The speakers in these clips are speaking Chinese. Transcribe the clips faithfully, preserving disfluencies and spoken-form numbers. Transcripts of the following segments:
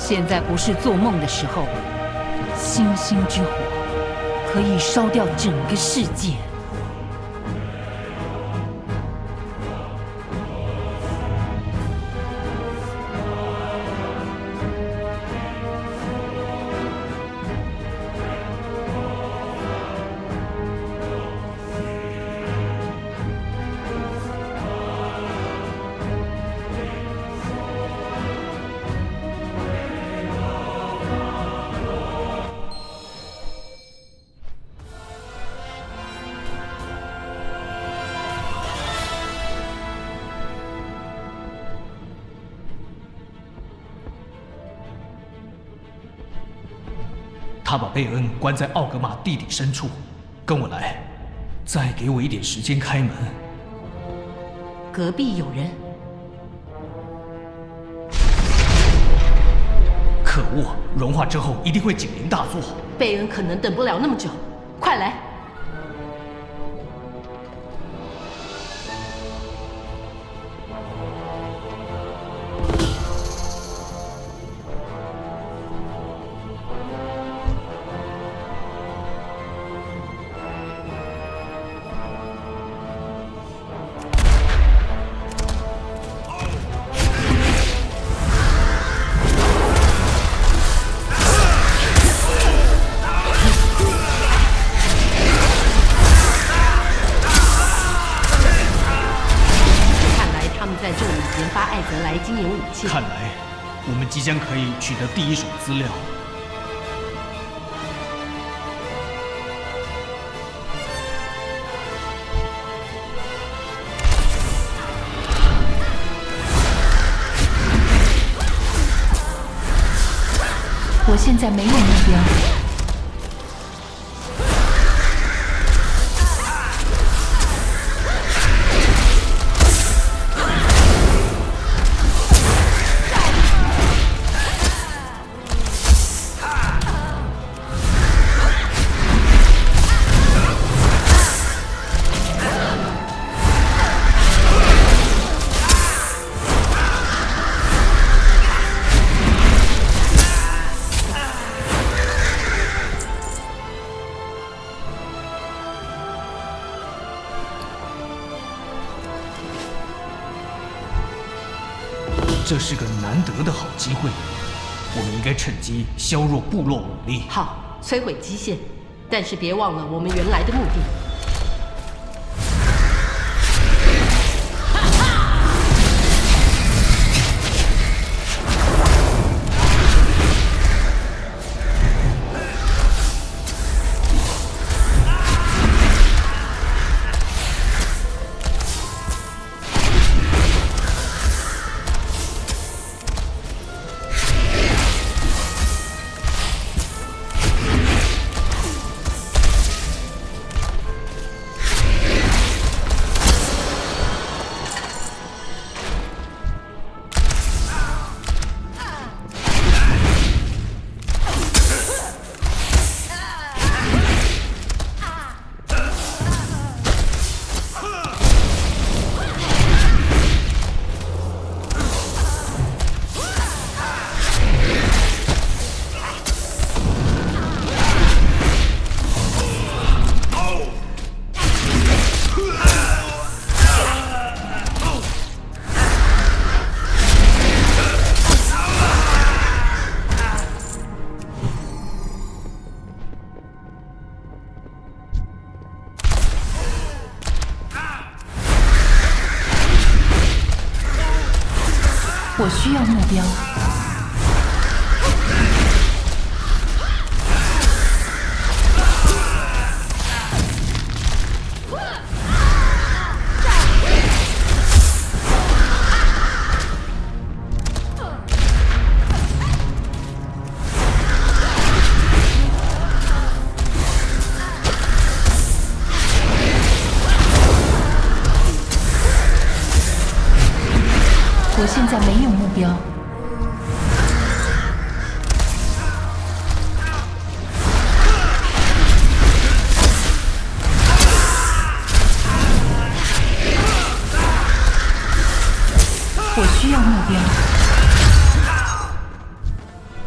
现在不是做梦的时候，星星之火可以烧掉整个世界。 他把贝恩关在奥格玛地底深处，跟我来，再给我一点时间开门。 隔壁有人。 可恶，融化之后一定会警铃大作。 贝恩可能等不了那么久，快来！ 看来，我们即将可以取得第一手资料。 我现在没有目标。 这是个难得的好机会，我们应该趁机削弱部落武力。 好，摧毁基线，但是别忘了我们原来的目的。 我需要目标。我现在没有目标。我需要目标。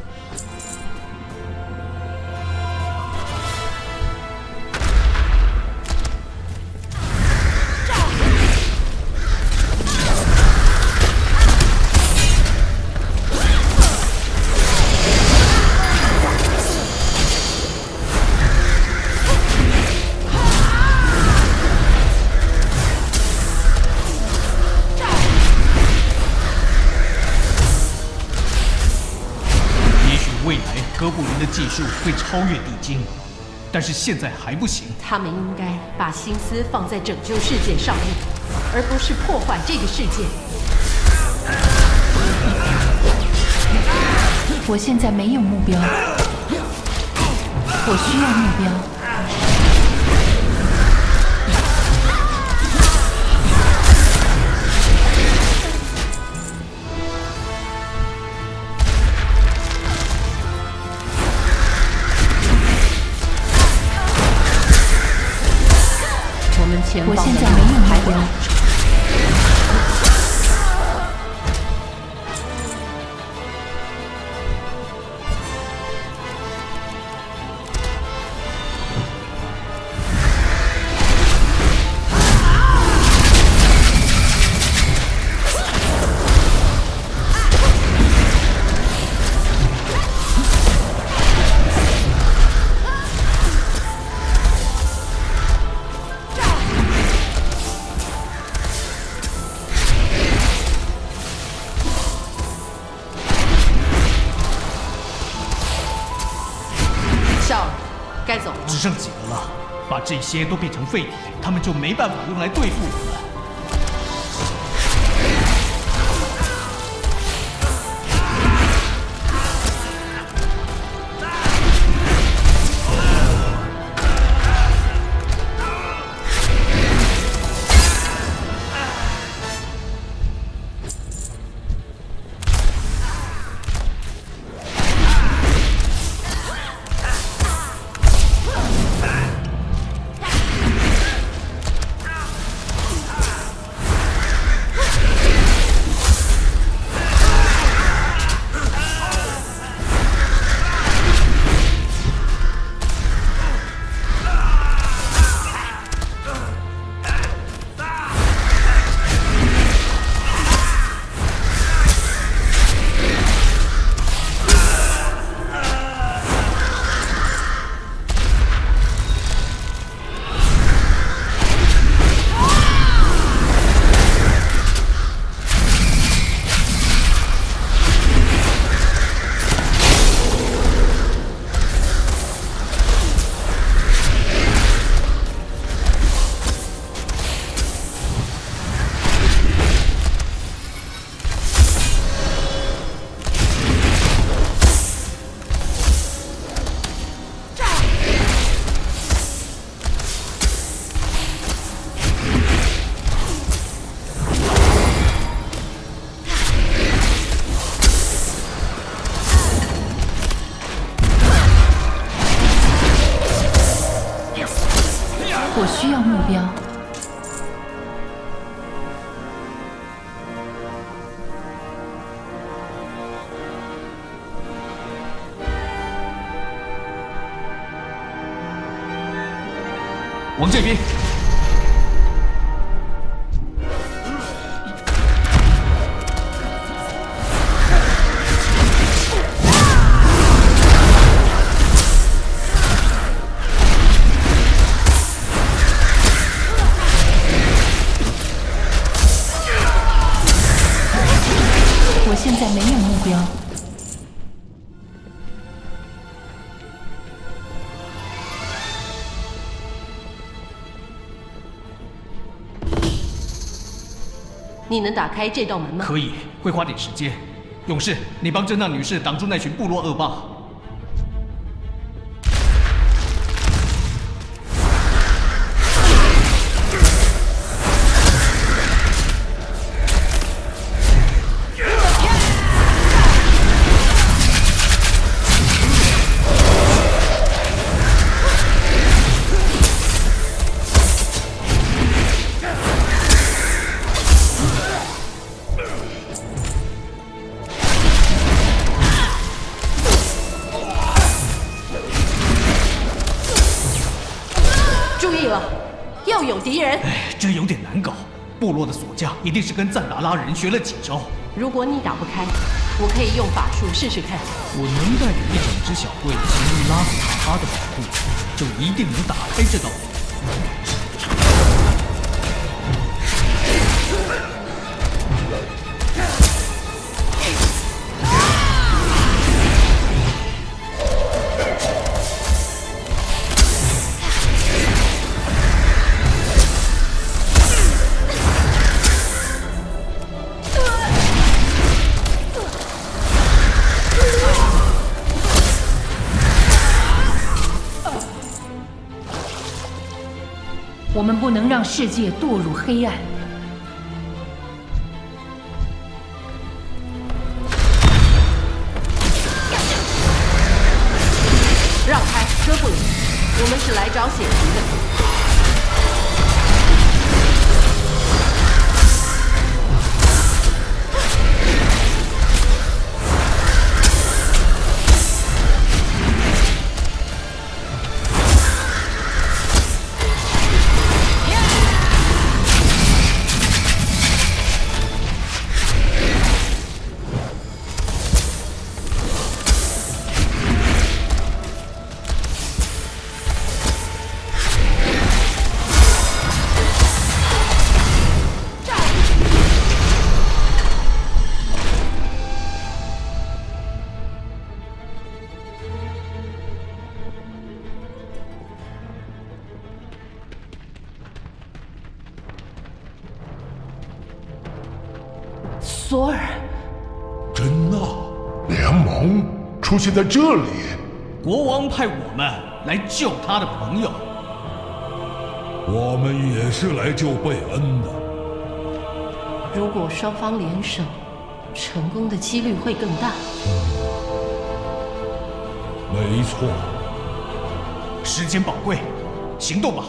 未来哥布林的技术会超越地精，但是现在还不行。 他们应该把心思放在拯救世界上面，而不是破坏这个世界。 我现在没有目标，我需要目标。 我现在没有目标。 该走了， 只剩几个了，把这些都变成废铁，他们就没办法用来对付我们。 我需要目标。 往这边。 我现在没有目标。 你能打开这道门吗？ 可以，会花点时间。勇士，你帮珍娜女士挡住那群部落恶霸。 注意了，又有敌人。 哎，这有点难搞。部落的锁匠一定是跟赞达拉人学了几招。 如果你打不开，我可以用法术试试看。 我能带着一整支小队行入拉斯塔哈的保护，就一定能打开这道门。 我们不能让世界堕入黑暗。 让开，哥布林！我们是来找血瓶的。 索尔， 真娜，联盟出现在这里， 国王派我们来救他的朋友。 我们也是来救贝恩的。 如果双方联手，成功的几率会更大。 没错， 时间宝贵，行动吧！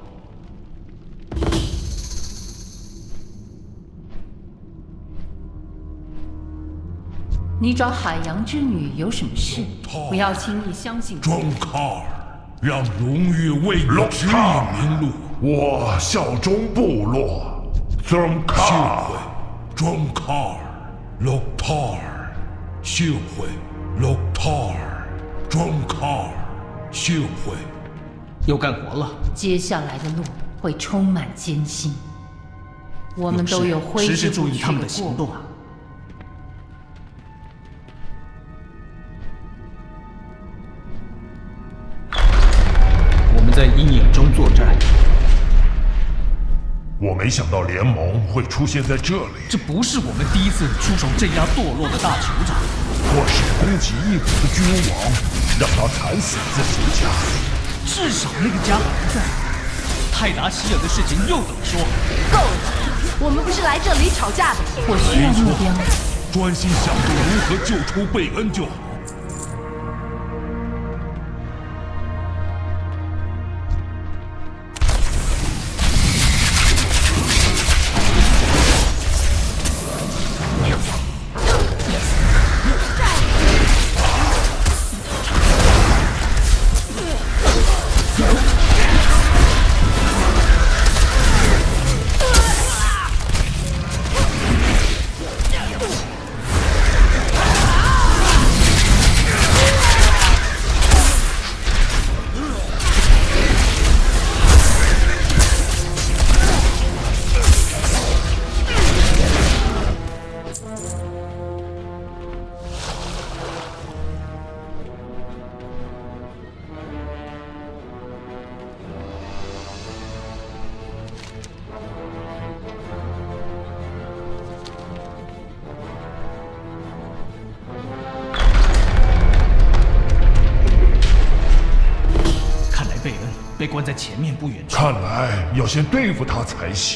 你找海洋之女有什么事？不要轻易相信。 庄卡尔，让荣誉为你指引明路。我效忠部落。庄卡尔，庄卡尔，洛塔尔，幸会，洛塔尔，庄卡尔，幸会。 又干活了。 接下来的路会充满艰辛，我们都有挥之不去的过往。 在阴影中作战， 我没想到联盟会出现在这里。 这不是我们第一次出手镇压堕落的大酋长， 或是攻击异国的君王，让他惨死自己家。 至少那个家还在。泰达希尔的事情又怎么说？ 够了，我们不是来这里吵架的。 我需要目标， 专心想着如何救出贝恩就好。 被关在前面不远处。 看来要先对付他才行。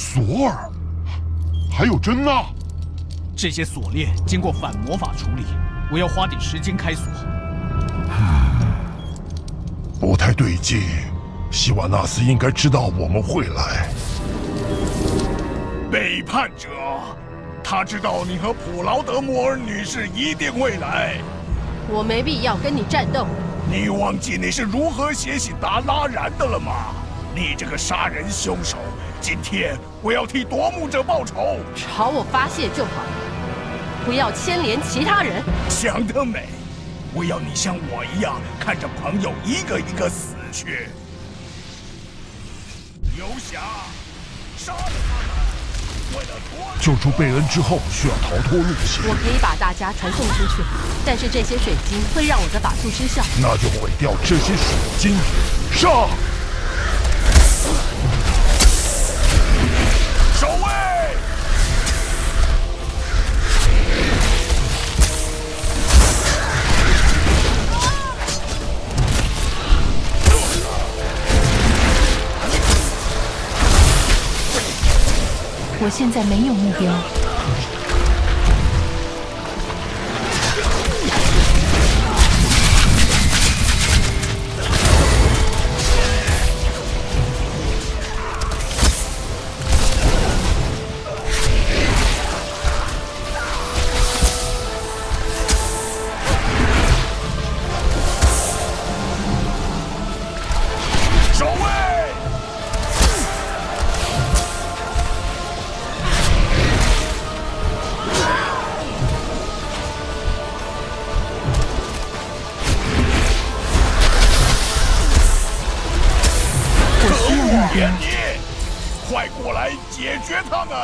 索尔，还有珍娜。 这些锁链经过反魔法处理，我要花点时间开锁。 不太对劲，希瓦纳斯应该知道我们会来。 背叛者，他知道你和普劳德摩尔女士一定会来。 我没必要跟你战斗。 你忘记你是如何血洗达拉然的了吗？你这个杀人凶手！今天我要替夺目者报仇。 朝我发泄就好，不要牵连其他人。 想得美！我要你像我一样，看着朋友一个一个死去。游侠，杀了他们！为了夺救出贝恩之后，需要逃脱路线。 我可以把大家传送出去，但是这些水晶会让我的法术失效。 那就毁掉这些水晶。上！ 守卫！ 我现在没有目标。 点你，快过来解决他们！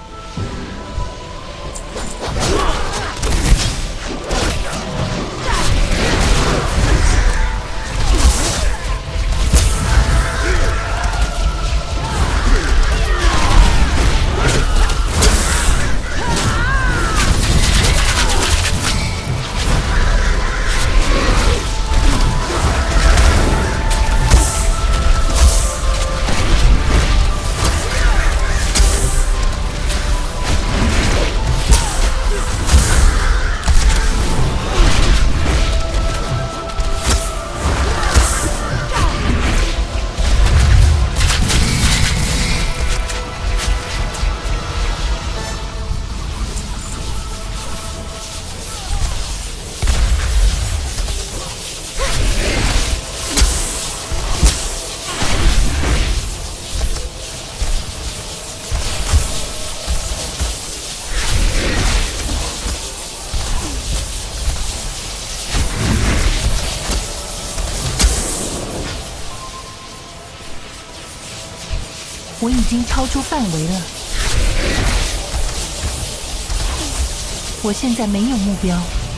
我已经超出范围了，我现在没有目标。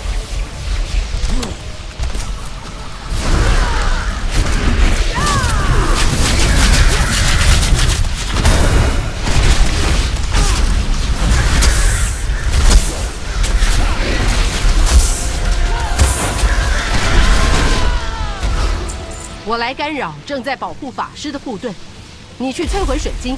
我来干扰正在保护法师的护盾。你去摧毁水晶。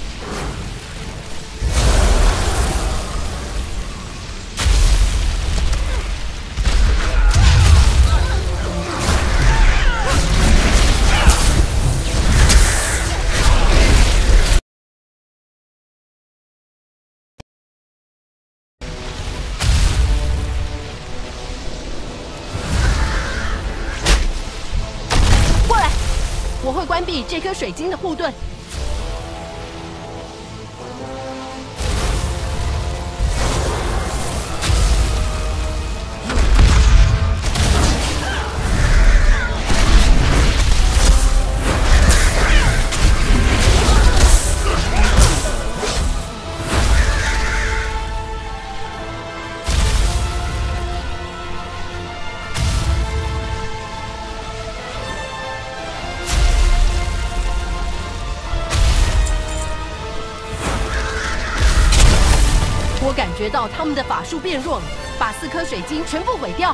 过来，我会关闭这颗水晶的护盾。我感觉到他们的法术变弱了，把四颗水晶全部毁掉。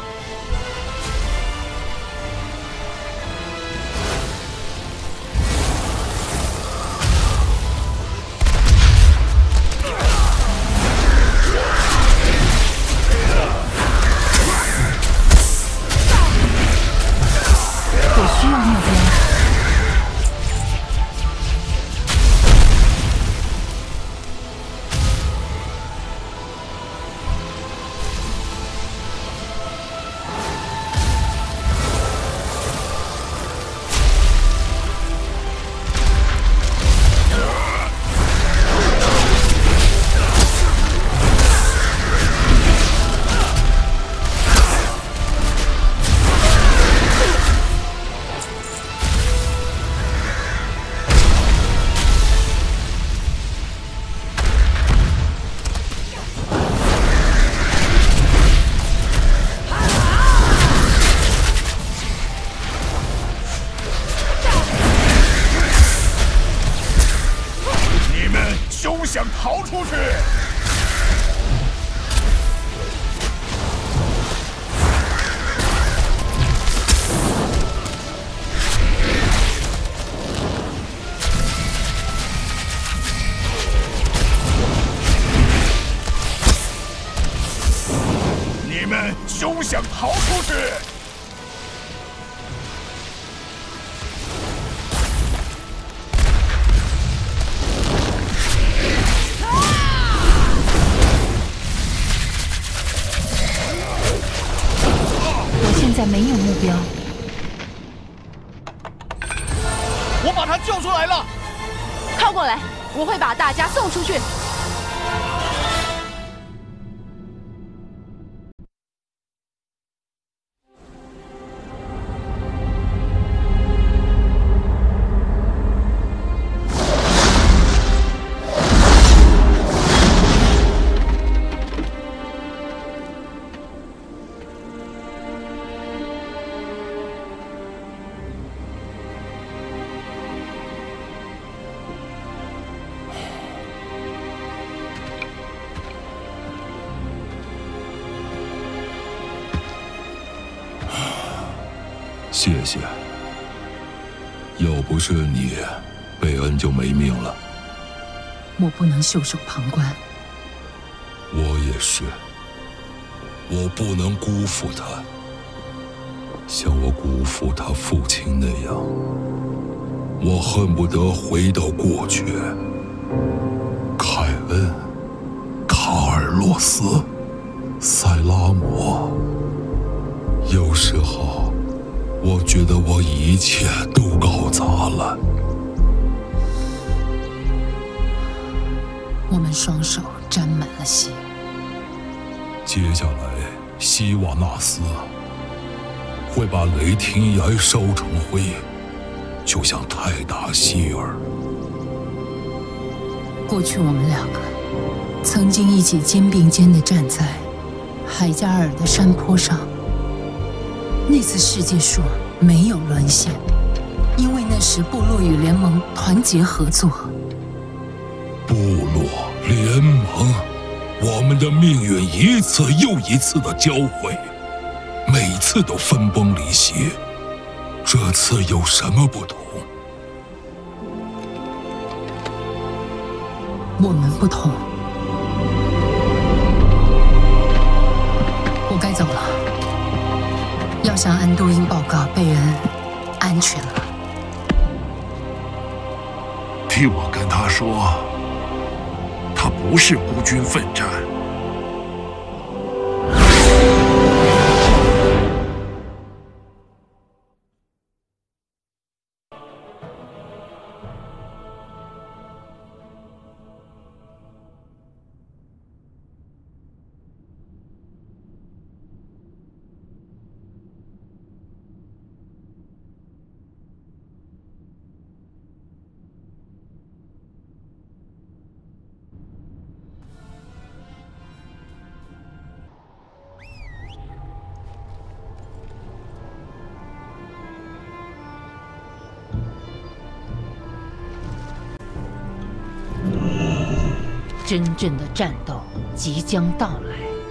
们休想逃出去！ 我现在没有目标。 我把他救出来了。 靠过来，我会把大家送出去。 谢谢，要不是你，贝恩就没命了。 我不能袖手旁观。 我也是，我不能辜负他，像我辜负他父亲那样。我恨不得回到过去。凯恩、卡尔洛斯、塞拉姆，有时候。 我觉得我一切都搞砸了。 我们双手沾满了血。 接下来，希瓦纳斯会把雷霆岩烧成灰，就像泰达希尔。 过去我们两个曾经一起肩并肩地站在海加尔的山坡上。 那次世界树没有沦陷，因为那时部落与联盟团结合作。 部落联盟，我们的命运一次又一次的交汇，每次都分崩离析。这次有什么不同？ 我们不同。我该走了。 要向安都因报告，贝恩安全了。 替我跟他说，他不是孤军奋战。 真正的战斗即将到来。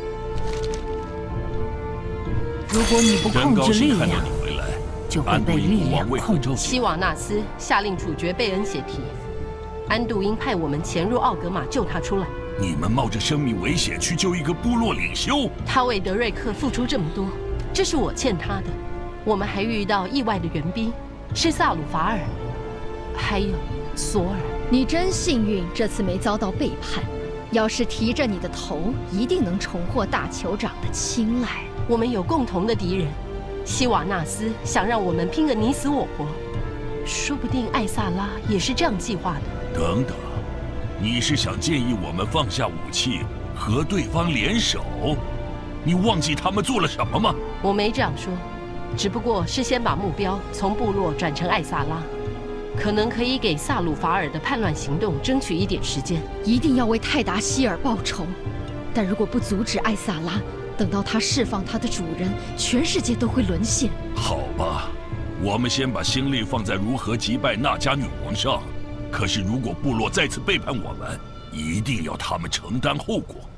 如果你不控制力量，就会被力量控制。 希瓦纳斯下令处决贝恩血提，安杜因派我们潜入奥格玛救他出来。 你们冒着生命危险去救一个部落领袖， 他为德瑞克付出这么多，这是我欠他的。我们还遇到意外的援兵，是萨鲁法尔，还有索尔。 你真幸运，这次没遭到背叛。要是提着你的头，一定能重获大酋长的青睐。 我们有共同的敌人，希瓦纳斯想让我们拼个你死我活，说不定艾萨拉也是这样计划的。 等等，你是想建议我们放下武器，和对方联手？你忘记他们做了什么吗？ 我没这样说，只不过是先把目标从部落转成艾萨拉。 可能可以给萨鲁法尔的叛乱行动争取一点时间， 一定要为泰达希尔报仇。但如果不阻止艾萨拉，等到他释放他的主人，全世界都会沦陷。 好吧，我们先把心力放在如何击败那迦女王上。可是如果部落再次背叛我们，一定要他们承担后果。